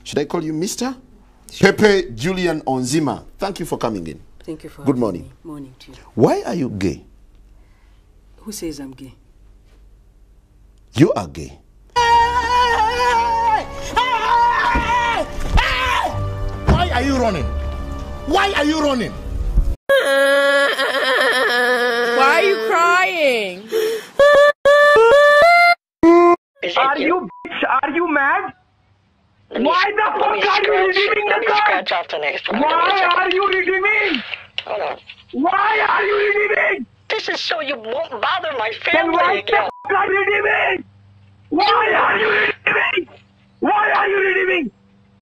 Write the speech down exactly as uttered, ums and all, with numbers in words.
Should I call you Mister? Sure. Pepe Julian Onzima, thank you for coming in. Thank you for Good morning. Me. Morning to you. Why are you gay? Who says I'm gay? You are gay. Why are you running? Why are you running? Why are you crying? Are you bitch? Are you mad? Why the fuck are you redeeming the card? Why are you redeeming? Hold on. Why are you redeeming? This is so you won't bother my Then family why again. the fuck are you redeeming? Why are you redeeming? Why are you redeeming?